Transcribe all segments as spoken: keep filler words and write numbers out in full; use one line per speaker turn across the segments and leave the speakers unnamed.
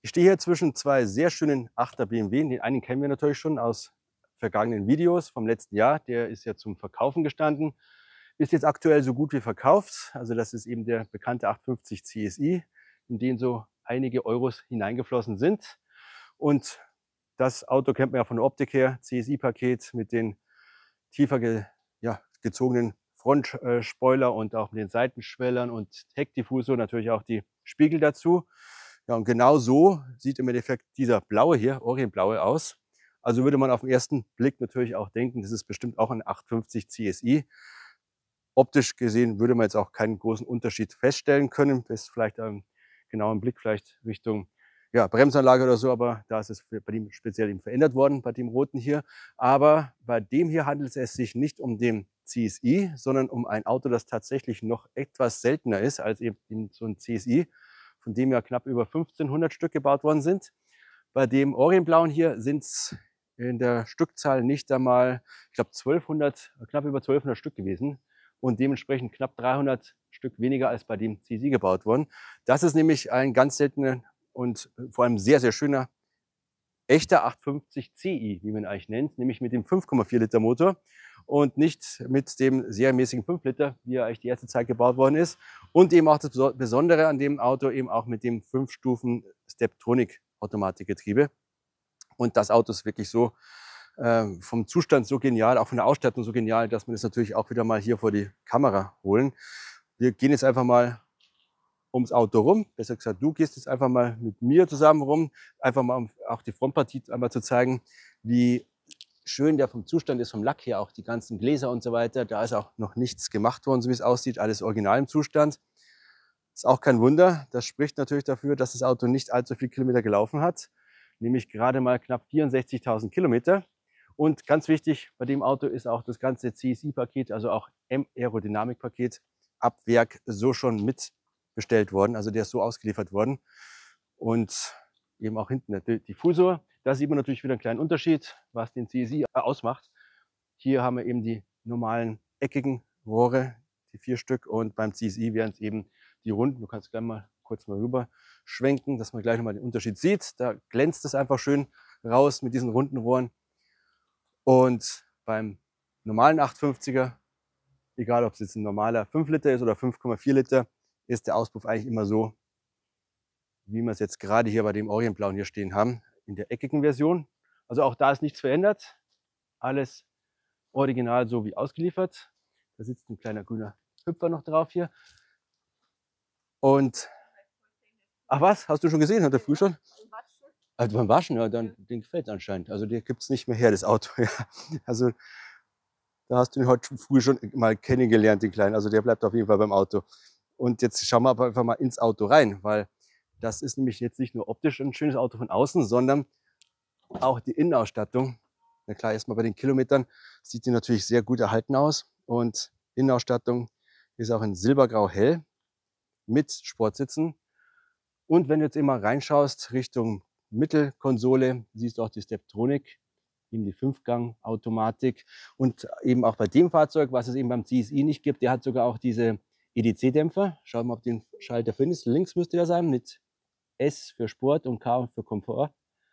Ich stehe hier zwischen zwei sehr schönen achter B M W. Den einen kennen wir natürlich schon aus vergangenen Videos vom letzten Jahr. Der ist ja zum Verkaufen gestanden. Ist jetzt aktuell so gut wie verkauft. Also das ist eben der bekannte achthundertfünfzig C S I, in den so einige Euros hineingeflossen sind. Und das Auto kennt man ja von der Optik her. C S I-Paket mit den tiefer ge, ja, gezogenen Frontspoiler und auch mit den Seitenschwellern und Heckdiffusor, natürlich auch die Spiegel dazu. Ja, und genau so sieht im Endeffekt dieser blaue hier, Orientblaue, aus. Also würde man auf den ersten Blick natürlich auch denken, das ist bestimmt auch ein achthundertfünfzig C S I. Optisch gesehen würde man jetzt auch keinen großen Unterschied feststellen können. Das ist vielleicht ein genauer Blick vielleicht Richtung ja, Bremsanlage oder so, aber da ist es bei dem speziell eben verändert worden, bei dem roten hier. Aber bei dem hier handelt es sich nicht um den C S I, sondern um ein Auto, das tatsächlich noch etwas seltener ist als eben so ein C S I, von dem ja knapp über fünfzehnhundert Stück gebaut worden sind. Bei dem Orientblauen hier sind es in der Stückzahl nicht einmal, ich glaube, zwölfhundert, knapp über zwölfhundert Stück gewesen und dementsprechend knapp dreihundert Stück weniger als bei dem C S I gebaut worden. Das ist nämlich ein ganz seltener und vor allem sehr, sehr schöner, echter achthundertfünfzig C I, wie man ihn eigentlich nennt, nämlich mit dem fünf Komma vier Liter Motor und nicht mit dem serienmäßigen fünf Liter, wie er eigentlich die erste Zeit gebaut worden ist. Und eben auch das Besondere an dem Auto eben auch mit dem fünf Stufen Steptronic Automatikgetriebe. Und das Auto ist wirklich so äh, vom Zustand so genial, auch von der Ausstattung so genial, dass wir das natürlich auch wieder mal hier vor die Kamera holen. Wir gehen jetzt einfach mal ums Auto rum. Besser gesagt, du gehst jetzt einfach mal mit mir zusammen rum, einfach mal um auch die Frontpartie einmal zu zeigen, wie schön der vom Zustand ist, vom Lack her, auch die ganzen Gläser und so weiter. Da ist auch noch nichts gemacht worden, so wie es aussieht, alles original im Zustand. Ist auch kein Wunder. Das spricht natürlich dafür, dass das Auto nicht allzu viele Kilometer gelaufen hat, nämlich gerade mal knapp vierundsechzigtausend Kilometer. Und ganz wichtig, bei dem Auto ist auch das ganze C S I-Paket, also auch M-Aerodynamik-Paket, ab Werk so schon mit bestellt worden. Also der ist so ausgeliefert worden. Und eben auch hinten der Diffusor. Da sieht man natürlich wieder einen kleinen Unterschied, was den C S I ausmacht. Hier haben wir eben die normalen eckigen Rohre, die vier Stück. Und beim C S I wären es eben die runden. Du kannst gleich mal kurz mal rüber schwenken, dass man gleich nochmal den Unterschied sieht. Da glänzt es einfach schön raus mit diesen runden Rohren. Und beim normalen achthundertfünfziger, egal ob es jetzt ein normaler fünf Liter ist oder fünf Komma vier Liter, ist der Auspuff eigentlich immer so, wie wir es jetzt gerade hier bei dem Orientblauen hier stehen haben, in der eckigen Version. Also auch da ist nichts verändert. Alles original so wie ausgeliefert. Da sitzt ein kleiner grüner Hüpfer noch drauf hier. Und, ach was, hast du schon gesehen, hat er früh schon? Also beim Waschen, ja, dann, den gefällt es anscheinend. Also der gibt es nicht mehr her, das Auto. Ja. Also da hast du ihn heute früh schon mal kennengelernt, den Kleinen. Also der bleibt auf jeden Fall beim Auto. Und jetzt schauen wir aber einfach mal ins Auto rein, weil das ist nämlich jetzt nicht nur optisch ein schönes Auto von außen, sondern auch die Innenausstattung. Na klar, erstmal bei den Kilometern sieht die natürlich sehr gut erhalten aus. Und Innenausstattung ist auch in silbergrau hell mit Sportsitzen. Und wenn du jetzt immer reinschaust Richtung Mittelkonsole, siehst du auch die Steptronic, eben die Fünfgang-Automatik. Und eben auch bei dem Fahrzeug, was es eben beim C S I nicht gibt, der hat sogar auch diese E D C-Dämpfer. Schaut mal, ob den Schalter findest. Links müsste der sein mit S für Sport und K für Komfort.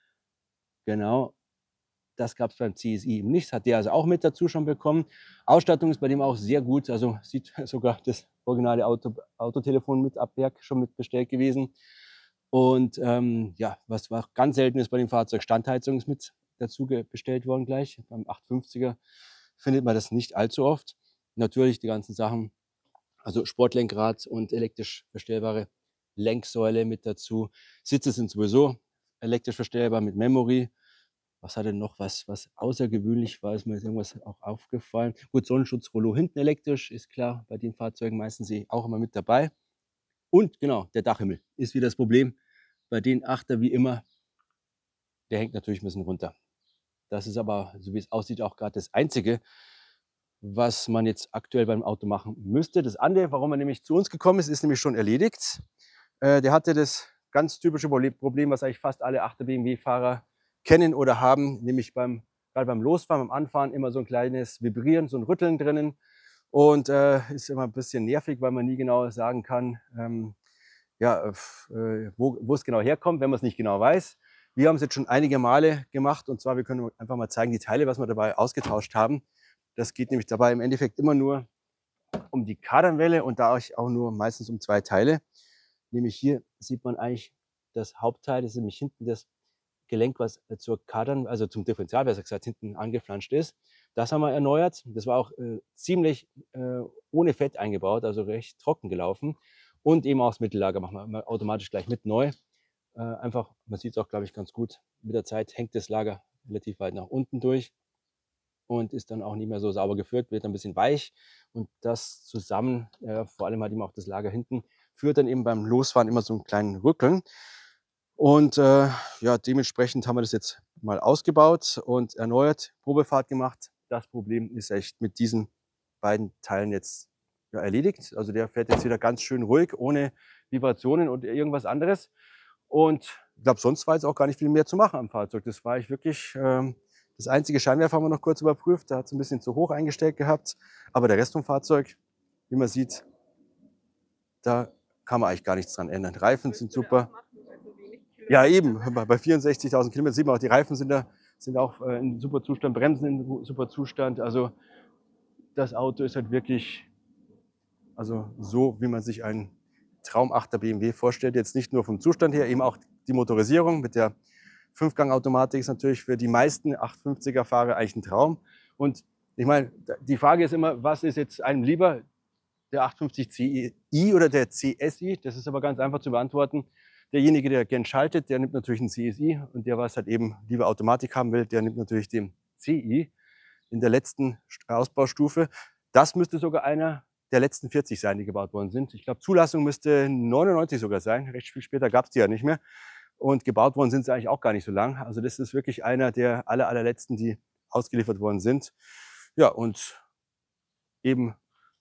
Genau, das gab es beim C S I eben nicht. Das hat der also auch mit dazu schon bekommen. Ausstattung ist bei dem auch sehr gut. Also sieht sogar das originale Auto, Autotelefon mit ab Werk schon mit bestellt gewesen. Und ähm, ja, was war ganz selten ist bei dem Fahrzeug, Standheizung ist mit dazu bestellt worden gleich. Beim achthundertfünfziger findet man das nicht allzu oft. Natürlich die ganzen Sachen, also Sportlenkrad und elektrisch verstellbare Lenksäule mit dazu. Sitze sind sowieso elektrisch verstellbar mit Memory. Was hat denn noch was, was außergewöhnlich war? Ist mir irgendwas auch aufgefallen? Gut, Sonnenschutzrollo hinten elektrisch, ist klar, bei den Fahrzeugen meistens auch immer mit dabei. Und genau, der Dachhimmel ist wieder das Problem. Bei den Achter wie immer, der hängt natürlich ein bisschen runter. Das ist aber, so wie es aussieht, auch gerade das Einzige, was man jetzt aktuell beim Auto machen müsste. Das andere, warum er nämlich zu uns gekommen ist, ist nämlich schon erledigt. Äh, der hatte das ganz typische Problem, was eigentlich fast alle achter B M W-Fahrer kennen oder haben, nämlich beim, gerade beim Losfahren, beim Anfahren immer so ein kleines Vibrieren, so ein Rütteln drinnen. Und äh, ist immer ein bisschen nervig, weil man nie genau sagen kann, ähm, ja, äh, wo, wo es genau herkommt, wenn man es nicht genau weiß. Wir haben es jetzt schon einige Male gemacht und zwar, wir können einfach mal zeigen, die Teile, was wir dabei ausgetauscht haben. Das geht nämlich dabei im Endeffekt immer nur um die Kardanwelle und da auch nur meistens um zwei Teile. Nämlich hier sieht man eigentlich das Hauptteil, das ist nämlich hinten das Gelenk, was zur Kardan, also zum Differential, besser gesagt, hinten angeflanscht ist. Das haben wir erneuert. Das war auch äh, ziemlich äh, ohne Fett eingebaut, also recht trocken gelaufen. Und eben auch das Mittellager machen wir automatisch gleich mit neu. Äh, einfach, man sieht es auch, glaube ich, ganz gut. Mit der Zeit hängt das Lager relativ weit nach unten durch und ist dann auch nicht mehr so sauber geführt, wird ein bisschen weich. Und das zusammen, äh, vor allem halt eben auch das Lager hinten, führt dann eben beim Losfahren immer so einen kleinen Rückeln. Und äh, ja, dementsprechend haben wir das jetzt mal ausgebaut und erneuert, Probefahrt gemacht. Das Problem ist echt mit diesen beiden Teilen jetzt ja, erledigt. Also der fährt jetzt wieder ganz schön ruhig, ohne Vibrationen und irgendwas anderes. Und ich glaube, sonst war jetzt auch gar nicht viel mehr zu machen am Fahrzeug. Das war ich wirklich, ähm, das einzige Scheinwerfer haben wir noch kurz überprüft. Da hat es ein bisschen zu hoch eingestellt gehabt. Aber der Rest vom Fahrzeug, wie man sieht, da kann man eigentlich gar nichts dran ändern. Reifen sind super. Ja, eben, bei vierundsechzigtausend Kilometern sieht man auch, die Reifen sind da sind auch äh, in super Zustand, Bremsen in super Zustand. Also das Auto ist halt wirklich, also so, wie man sich einen Traumachter B M W vorstellt. Jetzt nicht nur vom Zustand her, eben auch die Motorisierung mit der Fünfgang-Automatik ist natürlich für die meisten achthundertfünfziger-Fahrer eigentlich ein Traum. Und ich meine, die Frage ist immer, was ist jetzt einem lieber, der achthundertfünfzig C I oder der C S I? Das ist aber ganz einfach zu beantworten. Derjenige, der gern schaltet, der nimmt natürlich einen C S I und der, was halt eben lieber Automatik haben will, der nimmt natürlich den C I in der letzten Ausbaustufe. Das müsste sogar einer der letzten vierzig sein, die gebaut worden sind. Ich glaube, Zulassung müsste neunundneunzig sogar sein. Recht viel später gab es die ja nicht mehr. Und gebaut worden sind sie eigentlich auch gar nicht so lang. Also das ist wirklich einer der aller, allerletzten, die ausgeliefert worden sind. Ja, und eben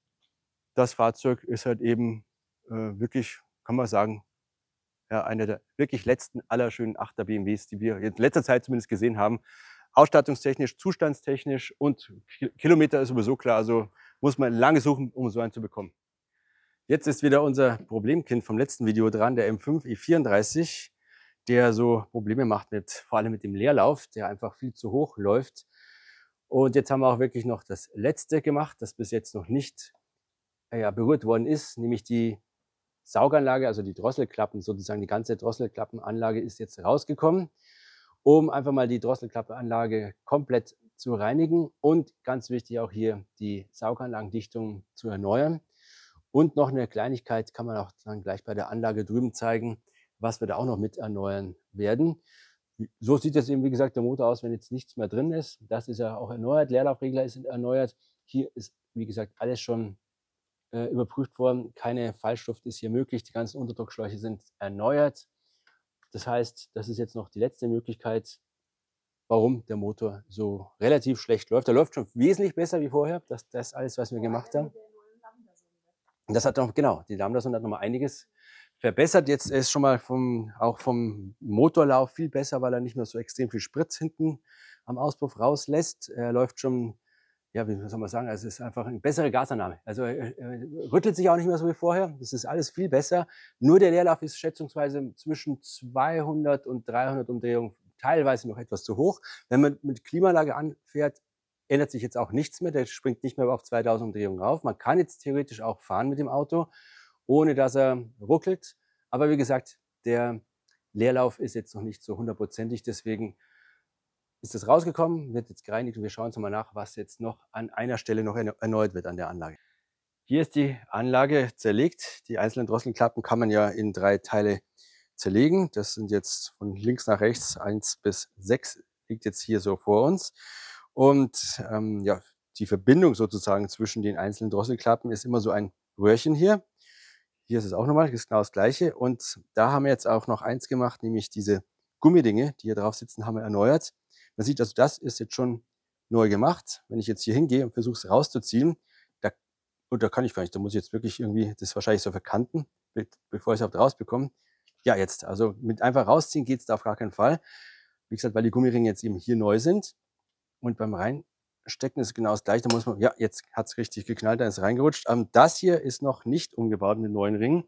das Fahrzeug ist halt eben äh, wirklich, kann man sagen, ja, einer der wirklich letzten allerschönen Achter B M Ws, die wir in letzter Zeit zumindest gesehen haben. Ausstattungstechnisch, zustandstechnisch und Kilometer ist sowieso klar, also muss man lange suchen, um so einen zu bekommen. Jetzt ist wieder unser Problemkind vom letzten Video dran, der M fünf E vierunddreißig, der so Probleme macht, mit, vor allem mit dem Leerlauf, der einfach viel zu hoch läuft. Und jetzt haben wir auch wirklich noch das letzte gemacht, das bis jetzt noch nicht ja, berührt worden ist, nämlich die Sauganlage, also die Drosselklappen, sozusagen die ganze Drosselklappenanlage ist jetzt rausgekommen, um einfach mal die Drosselklappenanlage komplett zu reinigen und ganz wichtig auch hier die Sauganlagendichtung zu erneuern. Und noch eine Kleinigkeit kann man auch dann gleich bei der Anlage drüben zeigen, was wir da auch noch mit erneuern werden. So sieht jetzt eben, wie gesagt, der Motor aus, wenn jetzt nichts mehr drin ist. Das ist ja auch erneuert, Leerlaufregler ist erneuert. Hier ist, wie gesagt, alles schon äh, überprüft worden. Keine Fallschrift ist hier möglich. Die ganzen Unterdruckschläuche sind erneuert. Das heißt, das ist jetzt noch die letzte Möglichkeit, warum der Motor so relativ schlecht läuft. Er läuft schon wesentlich besser wie vorher. Das ist alles, was wir gemacht haben. Und das hat noch, genau, die Lambda-Sonde hat noch mal einiges verbessert. Jetzt ist schon mal vom, auch vom Motorlauf viel besser, weil er nicht mehr so extrem viel Sprit hinten am Auspuff rauslässt. Er läuft schon, ja, wie soll man sagen, also es ist einfach eine bessere Gasannahme. Also er, er rüttelt sich auch nicht mehr so wie vorher. Das ist alles viel besser. Nur der Leerlauf ist schätzungsweise zwischen zweihundert und dreihundert Umdrehungen, teilweise noch etwas zu hoch. Wenn man mit Klimaanlage anfährt, ändert sich jetzt auch nichts mehr. Der springt nicht mehr auf zweitausend Umdrehungen rauf. Man kann jetzt theoretisch auch fahren mit dem Auto, ohne dass er ruckelt. Aber wie gesagt, der Leerlauf ist jetzt noch nicht so hundertprozentig. Deswegen ist es rausgekommen, wird jetzt gereinigt und wir schauen uns mal nach, was jetzt noch an einer Stelle noch erneuert wird an der Anlage. Hier ist die Anlage zerlegt. Die einzelnen Drosselklappen kann man ja in drei Teile zerlegen. Das sind jetzt von links nach rechts, eins bis sechs liegt jetzt hier so vor uns. Und ähm, ja, die Verbindung sozusagen zwischen den einzelnen Drosselklappen ist immer so ein Röhrchen hier. Hier ist es auch nochmal, das ist genau das gleiche. Und da haben wir jetzt auch noch eins gemacht, nämlich diese Gummidinge, die hier drauf sitzen, haben wir erneuert. Man sieht also, das ist jetzt schon neu gemacht. Wenn ich jetzt hier hingehe und versuche es rauszuziehen, da, und da kann ich gar nicht, da muss ich jetzt wirklich irgendwie das wahrscheinlich so verkanten, bevor ich es überhaupt rausbekomme. Ja, jetzt, also mit einfach rausziehen geht es da auf gar keinen Fall. Wie gesagt, weil die Gummiringe jetzt eben hier neu sind. Und beim Reinstecken ist genau das gleiche. Da muss man, ja, jetzt hat es richtig geknallt, da ist es reingerutscht. Ähm, das hier ist noch nicht umgebaut mit neuen Ringen.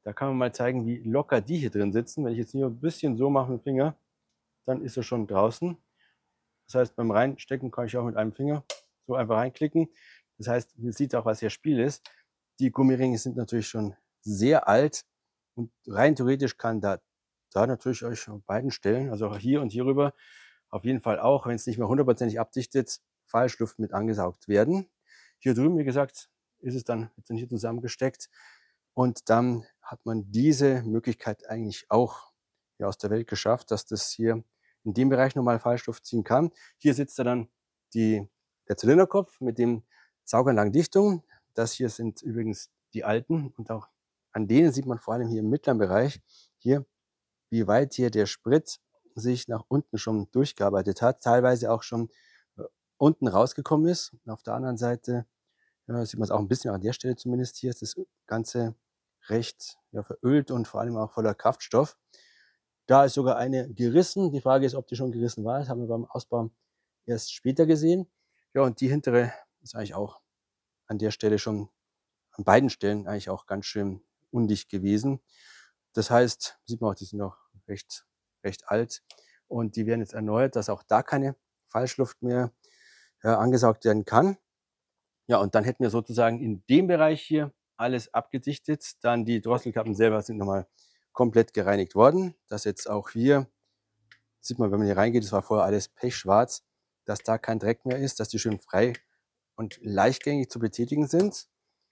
Da kann man mal zeigen, wie locker die hier drin sitzen. Wenn ich jetzt nur ein bisschen so mache mit dem Finger, dann ist er schon draußen. Das heißt, beim Reinstecken kann ich auch mit einem Finger so einfach reinklicken. Das heißt, man sieht auch, was hier Spiel ist. Die Gummiringe sind natürlich schon sehr alt und rein theoretisch kann da, da natürlich euch an beiden Stellen, also auch hier und hier rüber, auf jeden Fall auch, wenn es nicht mehr hundertprozentig abdichtet, Fallschluft mit angesaugt werden. Hier drüben, wie gesagt, ist es dann, wird dann hier zusammengesteckt und dann hat man diese Möglichkeit eigentlich auch hier aus der Welt geschafft, dass das hier in dem Bereich nochmal Fallschluft ziehen kann. Hier sitzt da dann die, der Zylinderkopf mit dem Sauganlagendichtung. Das hier sind übrigens die alten und auch an denen sieht man vor allem hier im mittleren Bereich hier, wie weit hier der Sprit sich nach unten schon durchgearbeitet hat, teilweise auch schon äh, unten rausgekommen ist. Und auf der anderen Seite ja, sieht man es auch ein bisschen an der Stelle zumindest. Hier ist das Ganze recht ja, verölt und vor allem auch voller Kraftstoff. Da ist sogar eine gerissen. Die Frage ist, ob die schon gerissen war. Das haben wir beim Ausbau erst später gesehen. Ja, und die hintere ist eigentlich auch an der Stelle schon, an beiden Stellen eigentlich auch ganz schön undicht gewesen. Das heißt, sieht man auch, die sind noch recht, recht alt und die werden jetzt erneuert, dass auch da keine Fallschluft mehr ja, angesaugt werden kann. Ja, und dann hätten wir sozusagen in dem Bereich hier alles abgedichtet. Dann die Drosselkappen selber sind nochmal komplett gereinigt worden. Das jetzt auch hier, sieht man, wenn man hier reingeht, das war vorher alles pechschwarz, dass da kein Dreck mehr ist, dass die schön frei und leichtgängig zu betätigen sind.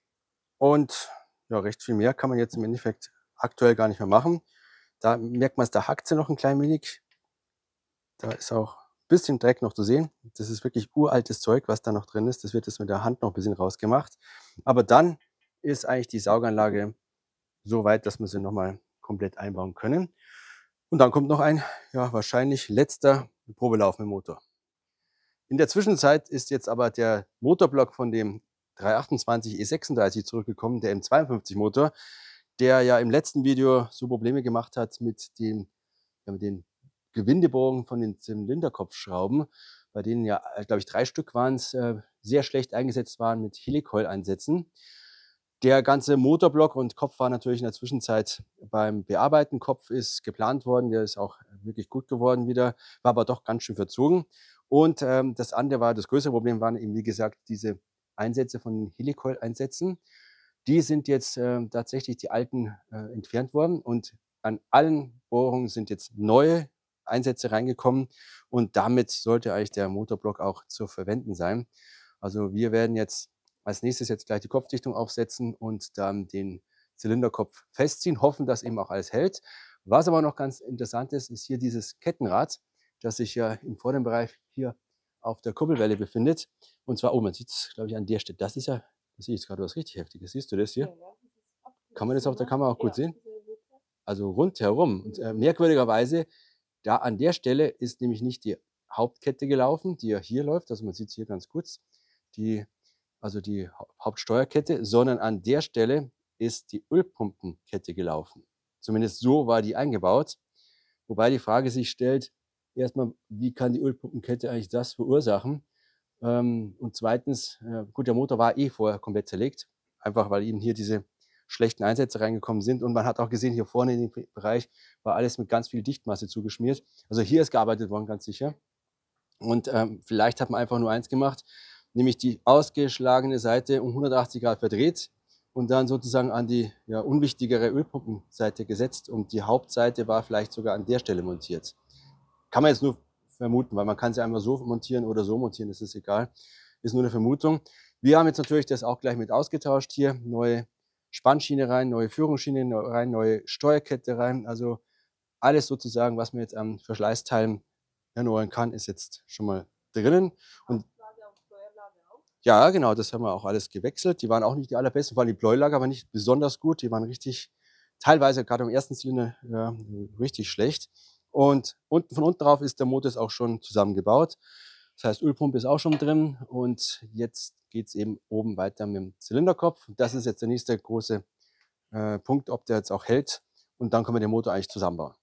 Und ja, recht viel mehr kann man jetzt im Endeffekt aktuell gar nicht mehr machen. Da merkt man es, da hackt sie noch ein klein wenig. Da ist auch ein bisschen Dreck noch zu sehen. Das ist wirklich uraltes Zeug, was da noch drin ist. Das wird jetzt mit der Hand noch ein bisschen rausgemacht. Aber dann ist eigentlich die Sauganlage so weit, dass wir sie nochmal komplett einbauen können. Und dann kommt noch ein, ja, wahrscheinlich letzter Probelauf mit dem Motor. In der Zwischenzeit ist jetzt aber der Motorblock von dem dreihundertachtundzwanzig E sechsunddreißig zurückgekommen, der M zweiundfünfzig Motor, der ja im letzten Video so Probleme gemacht hat mit, dem, ja, mit den Gewindebogen von den Zylinderkopfschrauben, bei denen ja, glaube ich, drei Stück waren es, äh, sehr schlecht eingesetzt waren mit Helicoil-Einsätzen. Der ganze Motorblock und Kopf war natürlich in der Zwischenzeit beim Bearbeiten. Kopf ist geplant worden, der ist auch wirklich gut geworden wieder, war aber doch ganz schön verzogen. Und ähm, das andere war, das größere Problem waren eben, wie gesagt, diese Einsätze von den Helicoil-Einsätzen. Die sind jetzt äh, tatsächlich die alten äh, entfernt worden und an allen Bohrungen sind jetzt neue Einsätze reingekommen und damit sollte eigentlich der Motorblock auch zu verwenden sein. Also wir werden jetzt als nächstes jetzt gleich die Kopfdichtung aufsetzen und dann den Zylinderkopf festziehen, hoffen, dass eben auch alles hält. Was aber noch ganz interessant ist, ist hier dieses Kettenrad, das sich ja im vorderen Bereich hier auf der Kuppelwelle befindet. Und zwar, oh, man sieht es, glaube ich, an der Stelle. Das ist ja, das sehe ich gerade was richtig Heftiges. Siehst du das hier? Kann man das auf der Kamera auch gut sehen? Also rundherum. Und äh, merkwürdigerweise, da an der Stelle ist nämlich nicht die Hauptkette gelaufen, die ja hier läuft, also man sieht es hier ganz kurz, die, also die Hauptsteuerkette, sondern an der Stelle ist die Ölpumpenkette gelaufen. Zumindest so war die eingebaut. Wobei die Frage sich stellt, erstmal, wie kann die Ölpumpenkette eigentlich das verursachen? Ähm, und zweitens, äh, gut, der Motor war eh vorher komplett zerlegt, einfach weil eben hier diese schlechten Einsätze reingekommen sind. Und man hat auch gesehen, hier vorne in dem Bereich war alles mit ganz viel Dichtmasse zugeschmiert. Also hier ist gearbeitet worden, ganz sicher. Und ähm, vielleicht hat man einfach nur eins gemacht, nämlich die ausgeschlagene Seite um hundertachtzig Grad verdreht und dann sozusagen an die ja, unwichtigere Ölpumpenseite gesetzt. Und die Hauptseite war vielleicht sogar an der Stelle montiert. Kann man jetzt nur vermuten, weil man kann sie einmal so montieren oder so montieren, das ist egal. Ist nur eine Vermutung. Wir haben jetzt natürlich das auch gleich mit ausgetauscht hier. Neue Spannschiene rein, neue Führungsschiene rein, neue Steuerkette rein. Also alles sozusagen, was man jetzt an Verschleißteilen erneuern kann, ist jetzt schon mal drinnen. Und ja, genau, das haben wir auch alles gewechselt. Die waren auch nicht die allerbesten, vor allem die Bläulager waren nicht besonders gut. Die waren richtig, teilweise gerade im ersten Zylinder, ja, richtig schlecht. Und unten, von unten drauf ist der Motor auch schon zusammengebaut. Das heißt, Ölpumpe ist auch schon drin und jetzt geht es eben oben weiter mit dem Zylinderkopf. Das ist jetzt der nächste große äh, Punkt, ob der jetzt auch hält. Und dann können wir den Motor eigentlich zusammenbauen.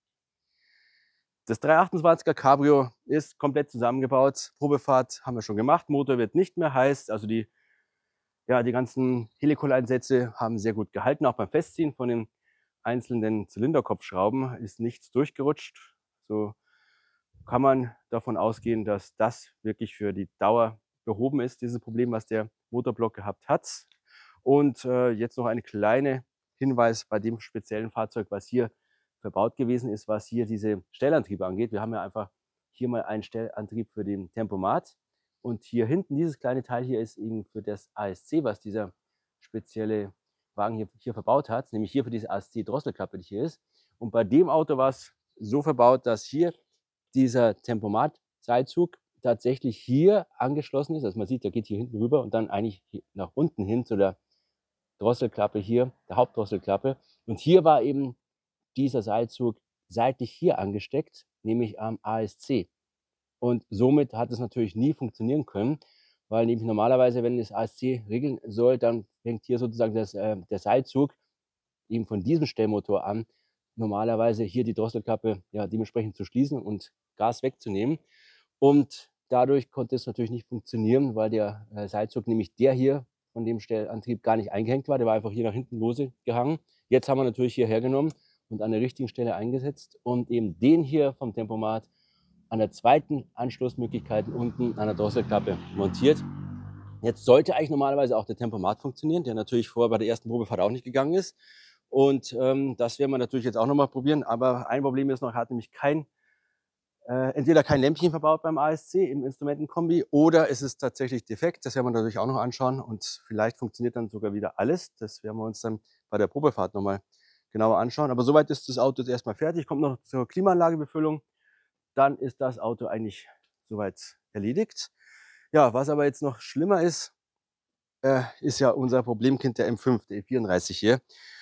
Das dreihundertachtundzwanziger Cabrio ist komplett zusammengebaut. Probefahrt haben wir schon gemacht. Motor wird nicht mehr heiß. Also die, ja, die ganzen Helicoil-Einsätze haben sehr gut gehalten, auch beim Festziehen von den einzelnen Zylinderkopfschrauben ist nichts durchgerutscht. So kann man davon ausgehen, dass das wirklich für die Dauer behoben ist, dieses Problem, was der Motorblock gehabt hat. Und äh, jetzt noch ein kleiner Hinweis bei dem speziellen Fahrzeug, was hier verbaut gewesen ist, was hier diese Stellantriebe angeht. Wir haben ja einfach hier mal einen Stellantrieb für den Tempomat. Und hier hinten, dieses kleine Teil hier ist eben für das A S C, was dieser spezielle Wagen hier, hier verbaut hat, nämlich hier für diese A S C-Drosselklappe, die hier ist. Und bei dem Auto war es so verbaut, dass hier dieser Tempomat-Seilzug tatsächlich hier angeschlossen ist. Also man sieht, der geht hier hinten rüber und dann eigentlich nach unten hin zu der Drosselklappe hier, der Hauptdrosselklappe. Und hier war eben dieser Seilzug seitlich hier angesteckt, nämlich am A S C. Und somit hat es natürlich nie funktionieren können, weil nämlich normalerweise, wenn das A S C regeln soll, dann fängt hier sozusagen das, äh, der Seilzug eben von diesem Stellmotor an, normalerweise hier die Drosselklappe ja, dementsprechend zu schließen und Gas wegzunehmen. Und dadurch konnte es natürlich nicht funktionieren, weil der äh, Seilzug, nämlich der hier von dem Stellantrieb, gar nicht eingehängt war. Der war einfach hier nach hinten lose gehangen. Jetzt haben wir natürlich hier hergenommen und an der richtigen Stelle eingesetzt und eben den hier vom Tempomat an der zweiten Anschlussmöglichkeit unten an der Drosselklappe montiert. Jetzt sollte eigentlich normalerweise auch der Tempomat funktionieren, der natürlich vorher bei der ersten Probefahrt auch nicht gegangen ist. Und ähm, das werden wir natürlich jetzt auch nochmal probieren. Aber ein Problem ist noch, er hat nämlich kein, äh, entweder kein Lämpchen verbaut beim A S C im Instrumentenkombi oder es ist tatsächlich defekt. Das werden wir natürlich auch noch anschauen und vielleicht funktioniert dann sogar wieder alles. Das werden wir uns dann bei der Probefahrt nochmal genauer anschauen. Aber soweit ist das Auto jetzt erstmal fertig. Kommt noch zur Klimaanlagebefüllung. Dann ist das Auto eigentlich soweit erledigt. Ja, was aber jetzt noch schlimmer ist, äh, ist ja unser Problemkind, der M fünf, der E vierunddreißig hier.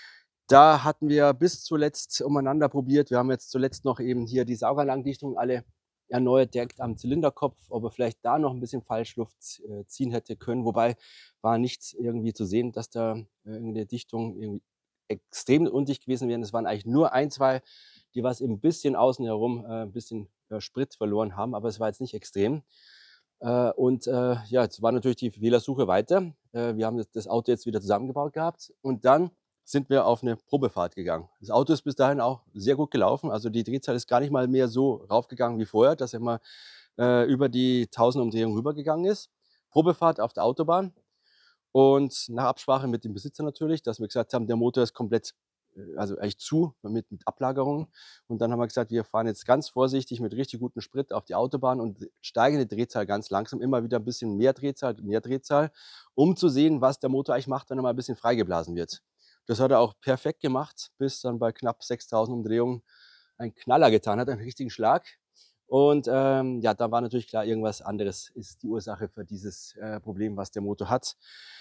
Da hatten wir bis zuletzt umeinander probiert. Wir haben jetzt zuletzt noch eben hier die Sauganlagendichtung alle erneuert, direkt am Zylinderkopf, ob er vielleicht da noch ein bisschen Falschluft äh, ziehen hätte können. Wobei war nichts irgendwie zu sehen, dass da äh, irgendeine Dichtung irgendwie extrem undicht gewesen wären. Es waren eigentlich nur ein, zwei, die was eben ein bisschen außen herum äh, ein bisschen äh, Sprit verloren haben, aber es war jetzt nicht extrem. Äh, und äh, ja, jetzt war natürlich die Fehlersuche weiter. Äh, wir haben das, das Auto jetzt wieder zusammengebaut gehabt und dann sind wir auf eine Probefahrt gegangen. Das Auto ist bis dahin auch sehr gut gelaufen. Also die Drehzahl ist gar nicht mal mehr so raufgegangen wie vorher, dass er mal äh, über die tausend Umdrehungen rübergegangen ist. Probefahrt auf der Autobahn und nach Absprache mit dem Besitzer natürlich, dass wir gesagt haben, der Motor ist komplett, also eigentlich zu, mit, mit Ablagerungen. Und dann haben wir gesagt, wir fahren jetzt ganz vorsichtig mit richtig gutem Sprit auf die Autobahn und steigende Drehzahl ganz langsam, immer wieder ein bisschen mehr Drehzahl, mehr Drehzahl, um zu sehen, was der Motor eigentlich macht, wenn er mal ein bisschen freigeblasen wird. Das hat er auch perfekt gemacht, bis dann bei knapp sechstausend Umdrehungen ein Knaller getan hat, einen richtigen Schlag. Und ähm, ja, da war natürlich klar, irgendwas anderes ist die Ursache für dieses äh, Problem, was der Motor hat.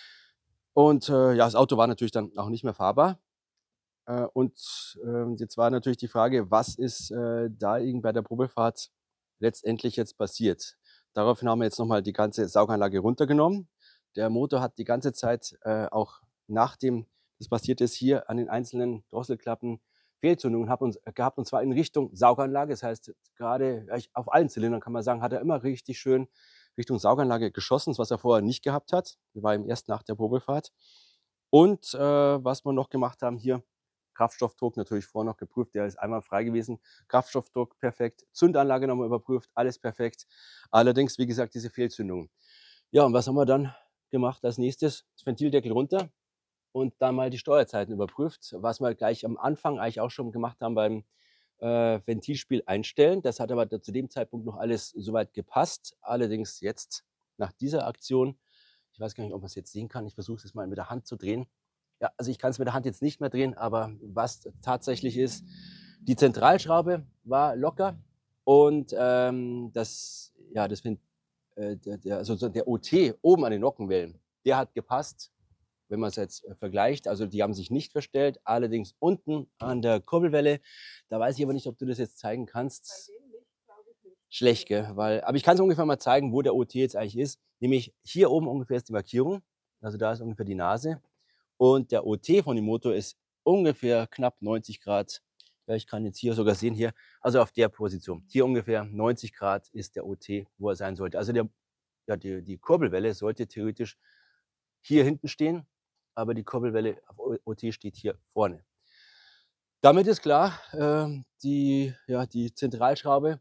Und äh, ja, das Auto war natürlich dann auch nicht mehr fahrbar. Äh, und äh, jetzt war natürlich die Frage, was ist äh, da irgendwie bei der Probefahrt letztendlich jetzt passiert? Daraufhin haben wir jetzt nochmal die ganze Sauganlage runtergenommen. Der Motor hat die ganze Zeit äh, auch nachdem das passiert ist, hier an den einzelnen Drosselklappen Fehlzündungen gehabt, und zwar in Richtung Sauganlage. Das heißt, gerade auf allen Zylindern kann man sagen, hat er immer richtig schön Richtung Sauganlage geschossen, was er vorher nicht gehabt hat. Das war ihm erst nach der Probefahrt. Und äh, was wir noch gemacht haben hier, Kraftstoffdruck natürlich vorher noch geprüft, der ist einmal frei gewesen. Kraftstoffdruck perfekt, Zündanlage nochmal überprüft, alles perfekt. Allerdings, wie gesagt, diese Fehlzündungen. Ja, und was haben wir dann gemacht als nächstes? Das Ventildeckel runter und dann mal die Steuerzeiten überprüft, was wir gleich am Anfang eigentlich auch schon gemacht haben beim äh, Ventilspiel einstellen. Das hat aber zu dem Zeitpunkt noch alles soweit gepasst. Allerdings jetzt nach dieser Aktion, ich weiß gar nicht, ob man es jetzt sehen kann, ich versuche es jetzt mal mit der Hand zu drehen. Ja, also ich kann es mit der Hand jetzt nicht mehr drehen, aber was tatsächlich ist, die Zentralschraube war locker und ähm, das, ja, das äh, der, der, also der O T oben an den Nockenwellen, der hat gepasst. Wenn man es jetzt äh, vergleicht, also die haben sich nicht verstellt, allerdings unten an der Kurbelwelle, da weiß ich aber nicht, ob du das jetzt zeigen kannst. Bei dem Licht glaube ich nicht. Schlecht, gell? Weil, aber ich kann es ungefähr mal zeigen, wo der O T jetzt eigentlich ist. Nämlich hier oben ungefähr ist die Markierung, also da ist ungefähr die Nase. Und der O T von dem Motor ist ungefähr knapp neunzig Grad. Ja, ich kann jetzt hier sogar sehen, hier, also auf der Position. Hier ungefähr neunzig Grad ist der O T, wo er sein sollte. Also der, ja, die, die Kurbelwelle sollte theoretisch hier hinten stehen, aber die Kurbelwelle auf O T steht hier vorne. Damit ist klar, äh, die, ja, die Zentralschraube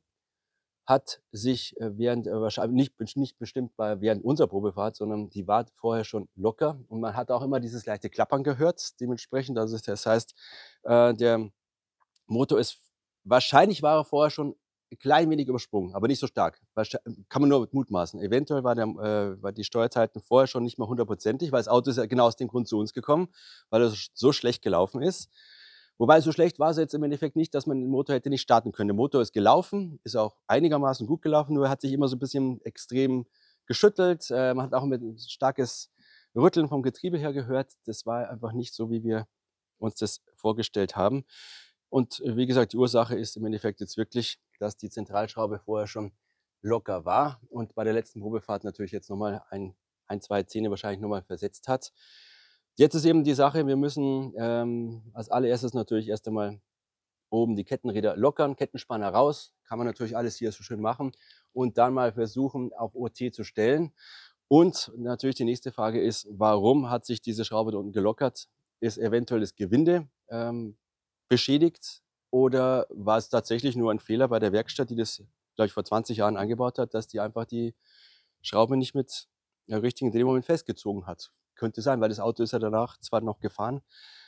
hat sich äh, während äh, wahrscheinlich nicht, nicht bestimmt bei, während unserer Probefahrt, sondern die war vorher schon locker und man hat auch immer dieses leichte Klappern gehört, dementsprechend. Also das heißt, äh, der Motor ist, wahrscheinlich war er vorher schon ein klein wenig übersprungen, aber nicht so stark. Kann man nur mutmaßen. Eventuell war, der, äh, war die Steuerzeiten vorher schon nicht mehr hundertprozentig, weil das Auto ist ja genau aus dem Grund zu uns gekommen, weil es so schlecht gelaufen ist. Wobei, so schlecht war es jetzt im Endeffekt nicht, dass man den Motor hätte nicht starten können. Der Motor ist gelaufen, ist auch einigermaßen gut gelaufen, nur er hat sich immer so ein bisschen extrem geschüttelt. Äh, man hat auch mit ein starkes Rütteln vom Getriebe her gehört. Das war einfach nicht so, wie wir uns das vorgestellt haben. Und wie gesagt, die Ursache ist im Endeffekt jetzt wirklich, dass die Zentralschraube vorher schon locker war und bei der letzten Probefahrt natürlich jetzt nochmal ein, ein, zwei Zähne wahrscheinlich nochmal versetzt hat. Jetzt ist eben die Sache, wir müssen ähm, als allererstes natürlich erst einmal oben die Kettenräder lockern, Kettenspanner raus, kann man natürlich alles hier so schön machen und dann mal versuchen auf O T zu stellen. Und natürlich die nächste Frage ist, warum hat sich diese Schraube da unten gelockert? Ist eventuell das Gewinde ähm, beschädigt oder war es tatsächlich nur ein Fehler bei der Werkstatt, die das, glaube ich, vor zwanzig Jahren eingebaut hat, dass die einfach die Schraube nicht mit der richtigen Drehmoment festgezogen hat? Könnte sein, weil das Auto ist ja danach zwar noch gefahren,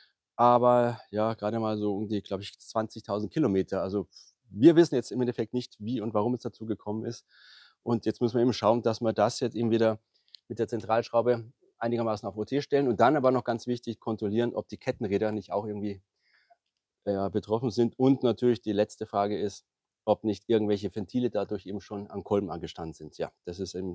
aber ja, gerade mal so um die, glaube ich, zwanzigtausend Kilometer. Also wir wissen jetzt im Endeffekt nicht, wie und warum es dazu gekommen ist. Und jetzt müssen wir eben schauen, dass wir das jetzt eben wieder mit der Zentralschraube einigermaßen auf O T stellen und dann aber noch ganz wichtig kontrollieren, ob die Kettenräder nicht auch irgendwie äh, betroffen sind. Und natürlich die letzte Frage ist, ob nicht irgendwelche Ventile dadurch eben schon an Kolben angestanden sind. Ja, das ist eben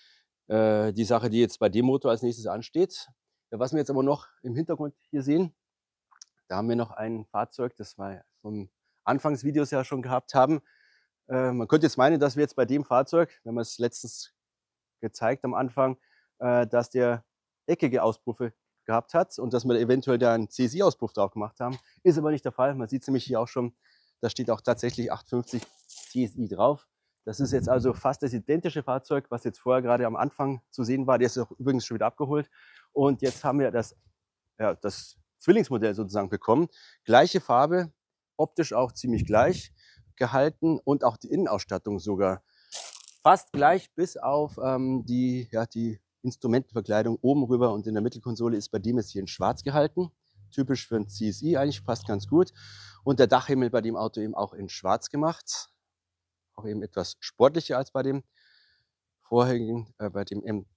äh, die Sache, die jetzt bei dem Motor als nächstes ansteht. Ja, was wir jetzt aber noch im Hintergrund hier sehen, da haben wir noch ein Fahrzeug, das wir vom Anfangsvideos ja schon gehabt haben. Äh, man könnte jetzt meinen, dass wir jetzt bei dem Fahrzeug, wenn wir es letztens gezeigt am Anfang, äh, dass der eckige Auspuffe gehabt hat und dass wir eventuell da einen C S I-Auspuff drauf gemacht haben. Ist aber nicht der Fall. Man sieht es nämlich hier auch schon, da steht auch tatsächlich achthundertfünfzig C S I drauf. Das ist jetzt also fast das identische Fahrzeug, was jetzt vorher gerade am Anfang zu sehen war. Der ist auch übrigens schon wieder abgeholt. Und jetzt haben wir das, ja, das Zwillingsmodell sozusagen bekommen. Gleiche Farbe, optisch auch ziemlich gleich gehalten und auch die Innenausstattung sogar fast gleich, bis auf ähm, die, ja, die Instrumentenverkleidung oben rüber und in der Mittelkonsole ist bei dem jetzt hier in schwarz gehalten. Typisch für ein C S I, eigentlich passt ganz gut. Und der Dachhimmel bei dem Auto eben auch in schwarz gemacht. Auch eben etwas sportlicher als bei dem vorherigen, äh, bei dem M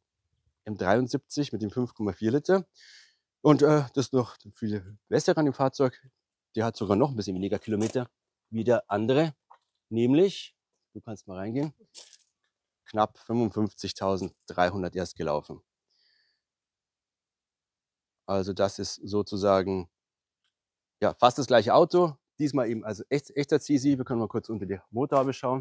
M73 mit dem fünf Komma vier Liter. Und äh, das ist noch viel besser an dem Fahrzeug. Der hat sogar noch ein bisschen weniger Kilometer wie der andere. Nämlich, du kannst mal reingehen, knapp fünfundfünfzigtausenddreihundert erst gelaufen. Also das ist sozusagen ja, fast das gleiche Auto. Diesmal eben also echt, echter C S I. Wir können mal kurz unter die Motorhaube schauen.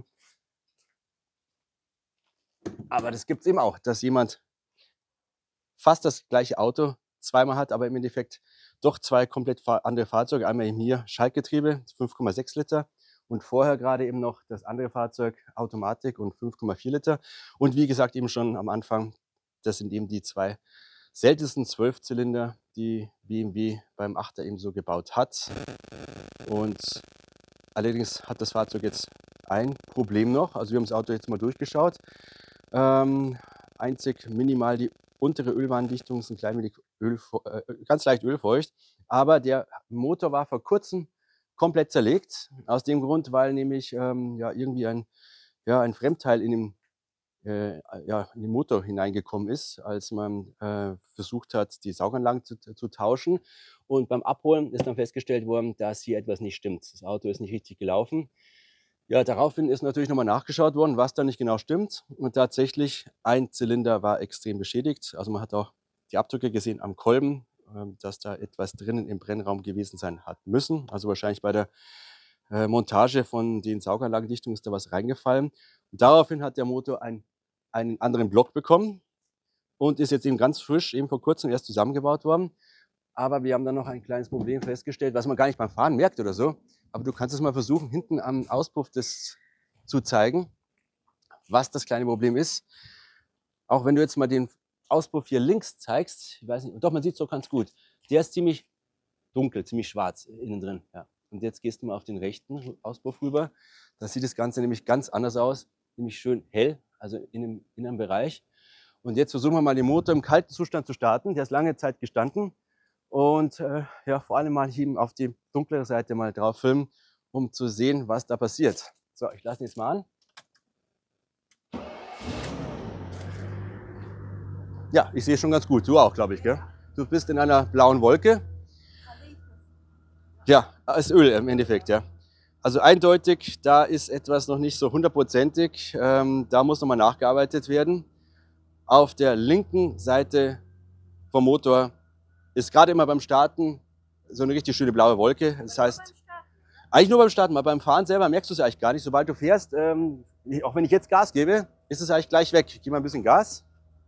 Aber das gibt es eben auch, dass jemand fast das gleiche Auto zweimal hat, aber im Endeffekt doch zwei komplett andere Fahrzeuge. Einmal eben hier Schaltgetriebe, fünf Komma sechs Liter. Und vorher gerade eben noch das andere Fahrzeug, Automatik und fünf Komma vier Liter. Und wie gesagt, eben schon am Anfang, das sind eben die zwei seltensten Zwölfzylinder, die B M W beim Achter eben so gebaut hat. Und allerdings hat das Fahrzeug jetzt ein Problem noch. Also wir haben das Auto jetzt mal durchgeschaut. Ähm, einzig minimal die untere Ölwarndichtung ist ein klein wenig Öl, äh, ganz leicht ölfeucht. Aber der Motor war vor kurzem komplett zerlegt. Aus dem Grund, weil nämlich ähm, ja, irgendwie ein, ja, ein Fremdteil in dem, äh, ja, in den Motor hineingekommen ist, als man äh, versucht hat, die Sauganlagen zu, zu tauschen. Und beim Abholen ist dann festgestellt worden, dass hier etwas nicht stimmt. Das Auto ist nicht richtig gelaufen. Ja, daraufhin ist natürlich nochmal nachgeschaut worden, was da nicht genau stimmt. Und tatsächlich, ein Zylinder war extrem beschädigt. Also man hat auch die Abdrücke gesehen am Kolben, dass da etwas drinnen im Brennraum gewesen sein hat müssen. Also wahrscheinlich bei der äh, Montage von den Sauganlagendichtungen ist da was reingefallen. Und daraufhin hat der Motor ein, einen anderen Block bekommen und ist jetzt eben ganz frisch, eben vor kurzem erst zusammengebaut worden. Aber wir haben dann noch ein kleines Problem festgestellt, was man gar nicht beim Fahren merkt oder so. Aber du kannst es mal versuchen, hinten am Auspuff das zu zeigen, was das kleine Problem ist. Auch wenn du jetzt mal den Auspuff hier links zeigst, ich weiß nicht, doch, man sieht es doch ganz gut. Der ist ziemlich dunkel, ziemlich schwarz innen drin. Ja. Und jetzt gehst du mal auf den rechten Auspuff rüber. Da sieht das Ganze nämlich ganz anders aus, nämlich schön hell, also in dem inneren Bereich. Und jetzt versuchen wir mal den Motor im kalten Zustand zu starten. Der ist lange Zeit gestanden. Und äh, ja, vor allem mal eben auf die dunklere Seite mal drauf filmen, um zu sehen, was da passiert. So, ich lasse ihn jetzt mal an. Ja, ich sehe schon ganz gut. Du auch, glaube ich, gell? Du bist in einer blauen Wolke. Ja, ist Öl im Endeffekt, ja. Also eindeutig, da ist etwas noch nicht so hundertprozentig. Ähm, da muss nochmal nachgearbeitet werden. Auf der linken Seite vom Motor ist gerade immer beim Starten so eine richtig schöne blaue Wolke. Das heißt, eigentlich nur beim Starten, aber beim Fahren selber merkst du es eigentlich gar nicht. Sobald du fährst, ähm, auch wenn ich jetzt Gas gebe, ist es eigentlich gleich weg. Ich gebe mal ein bisschen Gas.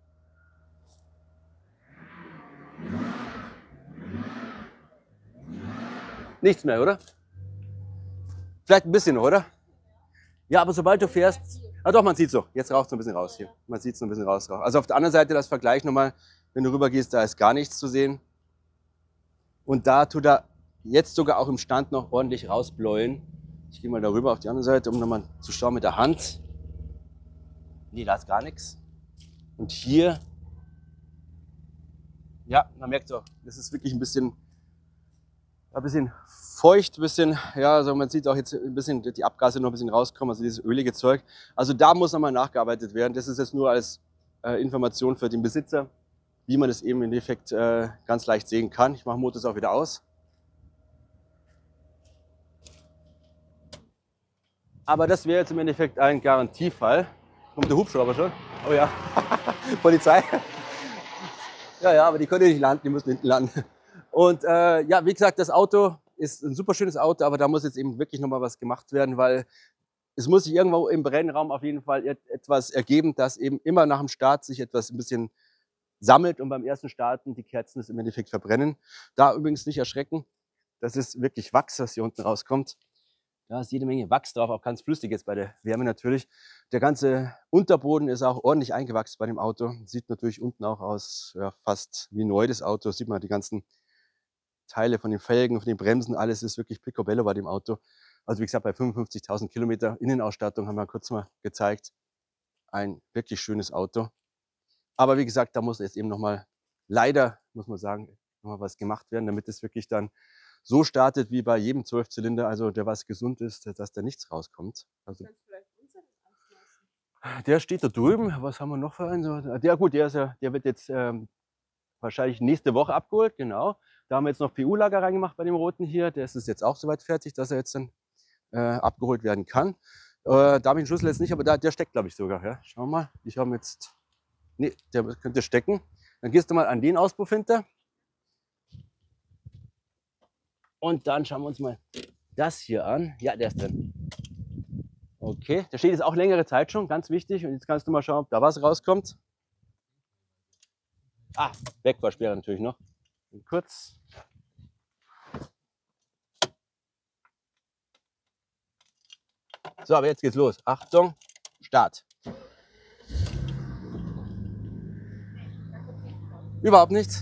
Nichts mehr, oder? Vielleicht ein bisschen noch, oder? Ja, aber sobald du fährst, ah doch, man sieht so. Jetzt raucht es noch ein bisschen raus hier. Man sieht es noch ein bisschen raus. Also auf der anderen Seite das Vergleich nochmal, wenn du rüber gehst, da ist gar nichts zu sehen. Und da tut er jetzt sogar auch im Stand noch ordentlich rausbläuen. Ich gehe mal darüber auf die andere Seite, um nochmal zu schauen mit der Hand. Nee, da ist gar nichts. Und hier, ja, man merkt auch, das ist wirklich ein bisschen, ein bisschen feucht, ein bisschen, ja, also man sieht auch jetzt ein bisschen die Abgase noch ein bisschen rauskommen, also dieses ölige Zeug. Also da muss nochmal nachgearbeitet werden. Das ist jetzt nur als äh, Information für den Besitzer, wie man es eben im Endeffekt äh, ganz leicht sehen kann. Ich mache den Motor auch wieder aus. Aber das wäre jetzt im Endeffekt ein Garantiefall. Kommt der Hubschrauber schon? Oh ja, Polizei. Ja, ja, aber die können nicht landen, die müssen hinten landen. Und äh, ja, wie gesagt, das Auto ist ein super schönes Auto, aber da muss jetzt eben wirklich nochmal was gemacht werden, weil es muss sich irgendwo im Brennraum auf jeden Fall etwas ergeben, dass eben immer nach dem Start sich etwas ein bisschen sammelt und beim ersten Starten die Kerzen es im Endeffekt verbrennen. Da übrigens nicht erschrecken, das ist wirklich Wachs, was hier unten rauskommt. Da ist jede Menge Wachs drauf, auch ganz flüssig jetzt bei der Wärme natürlich. Der ganze Unterboden ist auch ordentlich eingewachsen bei dem Auto. Sieht natürlich unten auch aus, ja, fast wie neu das Auto. Sieht man die ganzen Teile von den Felgen, von den Bremsen, alles ist wirklich picobello bei dem Auto. Also wie gesagt, bei fünfundfünfzigtausend Kilometer Innenausstattung haben wir kurz mal gezeigt. Ein wirklich schönes Auto. Aber wie gesagt, da muss jetzt eben nochmal, leider muss man sagen, nochmal was gemacht werden, damit es wirklich dann so startet wie bei jedem Zwölfzylinder, also der was gesund ist, dass da nichts rauskommt. Also, der steht da drüben. Was haben wir noch für einen? Der gut, der ist ja, der wird jetzt ähm, wahrscheinlich nächste Woche abgeholt, genau. Da haben wir jetzt noch P U-Lager reingemacht bei dem roten hier. Der ist jetzt auch soweit fertig, dass er jetzt dann äh, abgeholt werden kann. Äh, da habe ich den Schlüssel jetzt nicht, aber da, der steckt, glaube ich, sogar. Ja. Schauen wir mal. Ich habe jetzt. Nee, der könnte stecken. Dann gehst du mal an den Auspuff hinter. Und dann schauen wir uns mal das hier an. Ja, der ist drin. Okay, der steht jetzt auch längere Zeit schon, ganz wichtig. Und jetzt kannst du mal schauen, ob da was rauskommt. Ah, Wegfahrsperre natürlich noch. Und kurz. So, aber jetzt geht's los. Achtung, Start. Überhaupt nichts.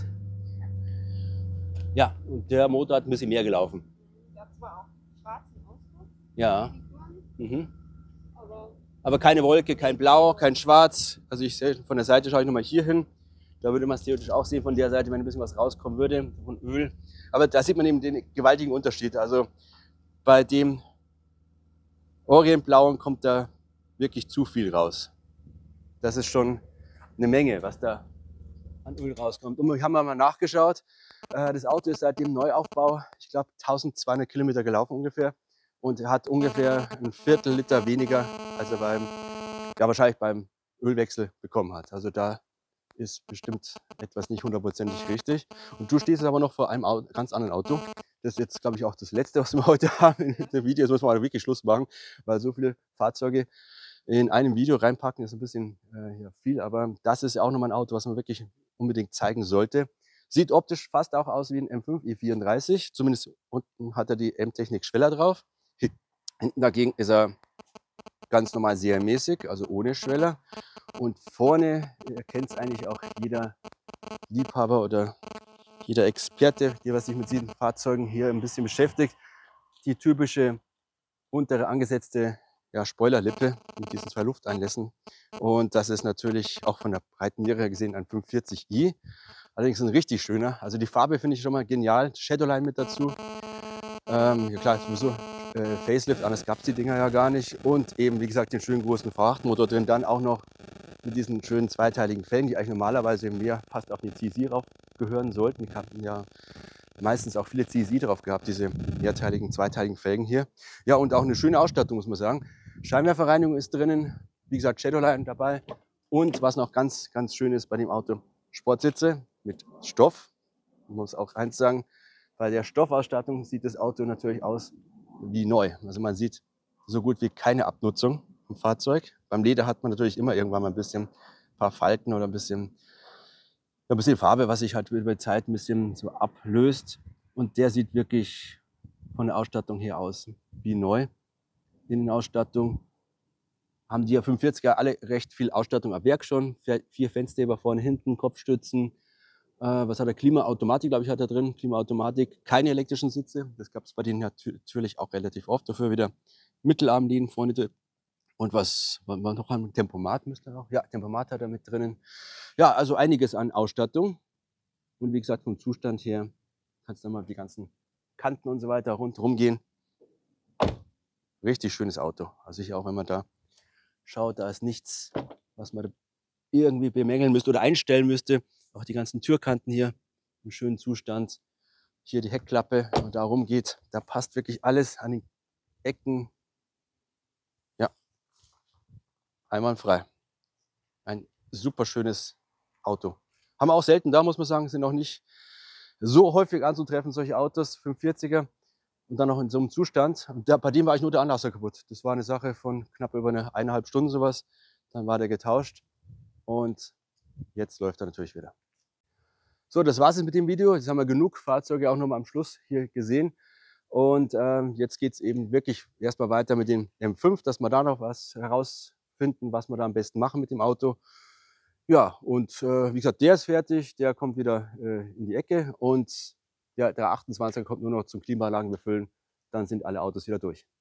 Ja, und der Motor hat ein bisschen mehr gelaufen.
Der hat zwar auch schwarzen Ausdruck.
Ja. Mhm. Aber, aber keine Wolke, kein Blau, kein Schwarz. Also ich sehe von der Seite, schaue ich nochmal hier hin. Da würde man es theoretisch auch sehen von der Seite, wenn ein bisschen was rauskommen würde von Öl. Aber da sieht man eben den gewaltigen Unterschied. Also bei dem Orientblauen kommt da wirklich zu viel raus. Das ist schon eine Menge, was da an Öl rauskommt. Und wir haben mal nachgeschaut. Das Auto ist seit dem Neuaufbau, ich glaube, tausendzweihundert Kilometer gelaufen ungefähr. Und hat ungefähr ein Viertel Liter weniger, als er beim, ja, wahrscheinlich beim Ölwechsel bekommen hat. Also da ist bestimmt etwas nicht hundertprozentig richtig. Und du stehst aber noch vor einem Auto, ganz anderen Auto. Das ist jetzt, glaube ich, auch das Letzte, was wir heute haben in dem Video. Jetzt müssen wir mal wirklich Schluss machen, weil so viele Fahrzeuge in einem Video reinpacken ist ein bisschen äh, ja, viel. Aber das ist ja auch nochmal ein Auto, was man wirklich unbedingt zeigen sollte. Sieht optisch fast auch aus wie ein M fünf i vierunddreißig. Zumindest unten hat er die M-Technik Schweller drauf. Hinten dagegen ist er ganz normal serienmäßig, also ohne Schweller. Und vorne erkennt es eigentlich auch jeder Liebhaber oder jeder Experte, der was sich mit diesen Fahrzeugen hier ein bisschen beschäftigt. die typische untere angesetzte ja, Spoilerlippe mit diesen zwei Lufteinlässen. Und das ist natürlich auch von der breiten Niere her gesehen ein fünfhundertvierzig i. Allerdings ein richtig schöner. Also die Farbe finde ich schon mal genial. Shadowline mit dazu. Ähm, ja klar, sowieso äh, Facelift, anders gab es die Dinger ja gar nicht. Und eben, wie gesagt, den schönen großen V acht Motor drin. Dann auch noch mit diesen schönen zweiteiligen Felgen, die eigentlich normalerweise mehr fast auf die C S I drauf gehören sollten. Die hatten ja meistens auch viele C S I drauf gehabt, diese mehrteiligen, zweiteiligen Felgen hier. Ja, und auch eine schöne Ausstattung, muss man sagen. Scheinwerferreinigung ist drinnen, wie gesagt, Shadowline dabei. Und was noch ganz, ganz schön ist bei dem Auto, Sportsitze mit Stoff. Ich muss auch eins sagen, bei der Stoffausstattung sieht das Auto natürlich aus wie neu. Also man sieht so gut wie keine Abnutzung im Fahrzeug. Beim Leder hat man natürlich immer irgendwann mal ein bisschen ein paar Falten oder ein bisschen, ein bisschen Farbe, was sich halt über die Zeit ein bisschen so ablöst. Und der sieht wirklich von der Ausstattung her aus wie neu. Innenausstattung haben die ja fünfundvierziger alle recht viel Ausstattung ab Werk schon. Vier Fensterheber vorne, hinten, Kopfstützen. Äh, was hat er? Klimaautomatik, glaube ich, hat er drin. Klimaautomatik, keine elektrischen Sitze. Das gab es bei denen natürlich auch relativ oft. Dafür wieder Mittelarmlehnen vorne. Und was war noch ein Tempomat müsste er auch? Ja, Tempomat hat er mit drinnen. Ja, also einiges an Ausstattung. Und wie gesagt, vom Zustand her kannst du mal die ganzen Kanten und so weiter rundherum gehen. Richtig schönes Auto. Also ich auch, wenn man da schaut, da ist nichts, was man irgendwie bemängeln müsste oder einstellen müsste. Auch die ganzen Türkanten hier im schönen Zustand. Hier die Heckklappe, wenn man da rumgeht, da passt wirklich alles an den Ecken. Ja, einwandfrei. Ein super schönes Auto. Haben wir auch selten da, muss man sagen, sind auch nicht so häufig anzutreffen, solche Autos, fünfundvierziger. Und dann noch in so einem Zustand. Und da, bei dem war ich nur der Anlasser kaputt. Das war eine Sache von knapp über eine eineinhalb Stunden sowas. Dann war der getauscht und jetzt läuft er natürlich wieder. So, das war es mit dem Video. Jetzt haben wir genug Fahrzeuge auch noch mal am Schluss hier gesehen. Und ähm, jetzt geht es eben wirklich erstmal weiter mit dem M fünf, dass wir da noch was herausfinden, was wir da am besten machen mit dem Auto. Ja, und äh, wie gesagt, der ist fertig, der kommt wieder äh, in die Ecke und ja, der achtundzwanziger kommt nur noch zum Klimaanlagen befüllen, dann sind alle Autos wieder durch.